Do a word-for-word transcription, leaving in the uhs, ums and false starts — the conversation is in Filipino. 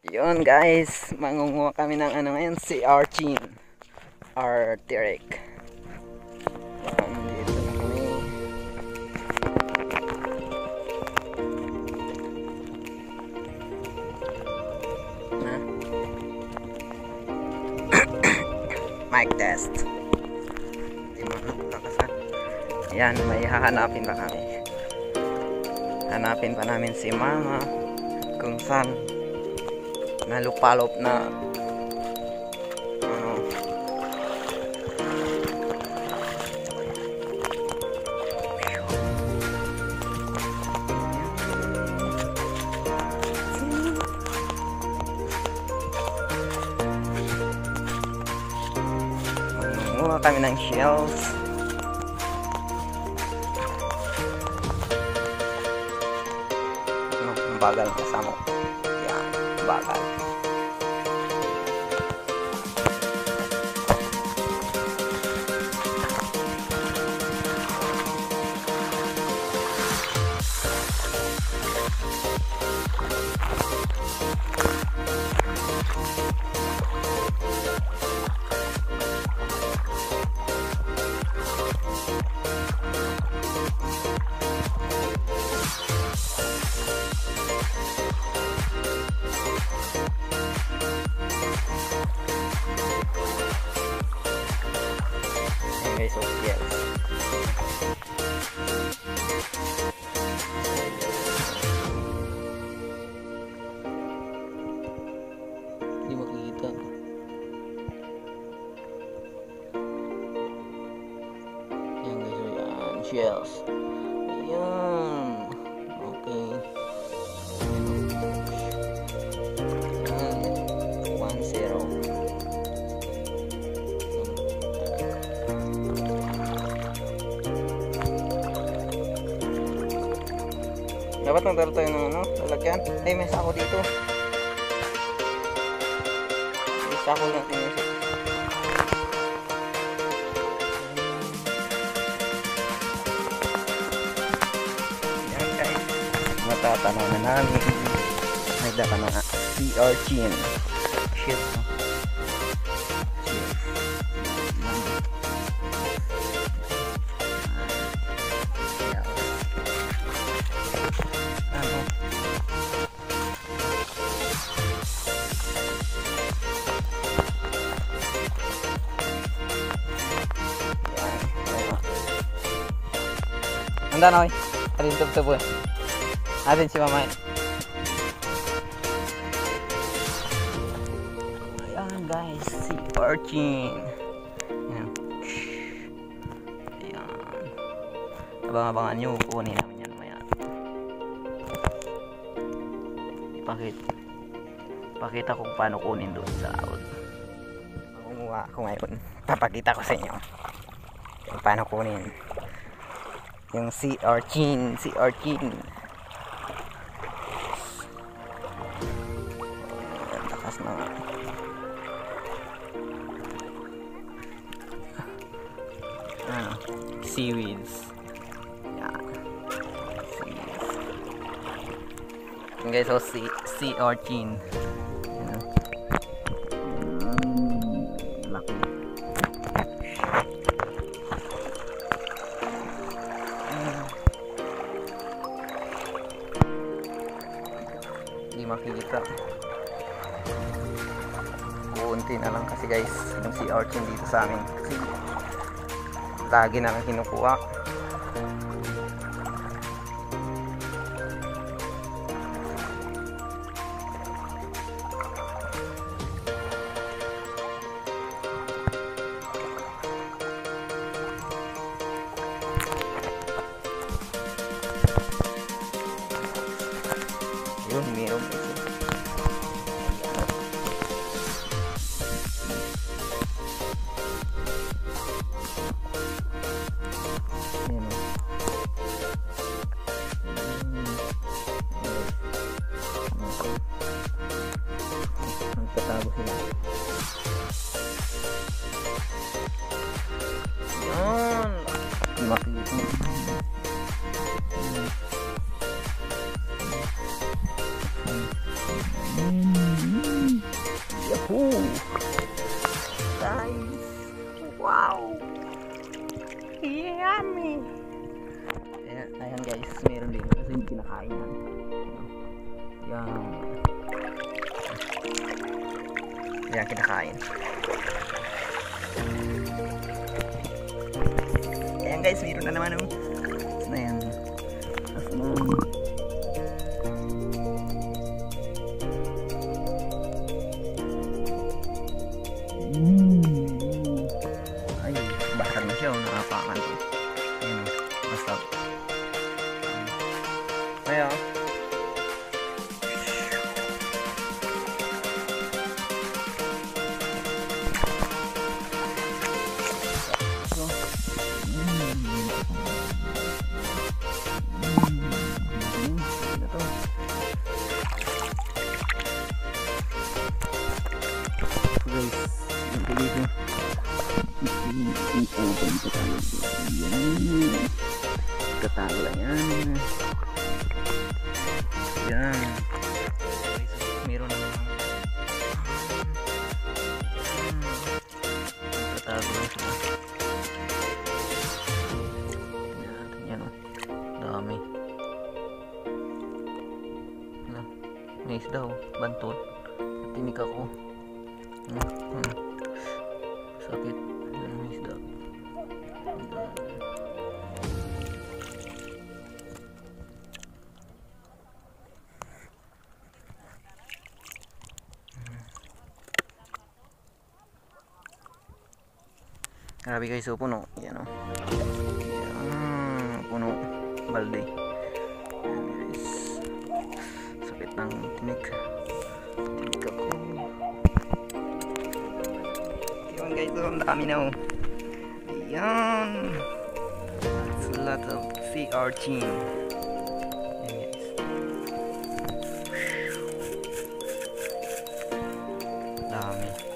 Yun guys, mangunguha kami ng ano ngayon, Sea Urchin or Tirik. Yan, dito na kami. Na. Mic test. Di makakasa. Yan, may hahanapin pa kami. Hanapin pa namin si Mama kung saan nalupalop na ano mangunguha kami ng shells. Ano, ang bagal ng kasama. Yan, bagal. Okay, so yes. Hindi makikita. Yan guys, yan. Shells. Yan. Okay. Yan. One zero. Dapat magdaro tayo ng ano, lalagyan. Ay, may sako dito. May sako natin yun. Yan guys. Matatanaw na namin. May daka na Sea Urchin. Shit. Handa na, oy. Atin tubtub, oy. Atin si Mamay. Ayan guys, Sea Urchin. Ayan. Ayan. Abang-abangan nyo, kunin namin yan maya. Ipakita. Ipakita ko kung paano kunin doon sa out. Mangunguha ako ngayon. Papakita ko sa inyo kung paano kunin yung Sea Urchin, Sea Urchin. Ayan, takas na nga. Ano, seaweeds. Ayan, seaweeds. Ayan guys, so Sea, sea Urchin. Ayan. Laki. Hindi makikita. Buunti na lang kasi guys yung Sea Urchin dito sa amin kasi lagi na lang kinukuha. Yun, meron ito. Ayan o. Nagtatago sila. Yan. Makikita. Mm. Woo! Guys! Wow! Yummy! Ayan, ayan guys, meron din kasi hindi kinakain yan. Yan. Yan kinakain. Ayan guys, meron na naman oh. Ayan. Mm. Ay, basag na siya, nakapakan ko. Ayan, basta. Ayan. So, mm. Mm. Ano to? Guys, yung ko dito. Open ko tayo. Yan. Katago lang yan. Yan. Meron na naman. Katago lang siya. Yan. Yan o. Dami. May isda o. Bantol. Tinik ako. Hmm. Hmm. Sakit. May isda. Grabe guys, so puno. Yan o. Yan. Puno. Balde. Yan guys. Sakit ng tinik. Tinik ako. Yan guys, so ang dami na o. Yan. It's a lot of sea urchin. Yan guys. Dami.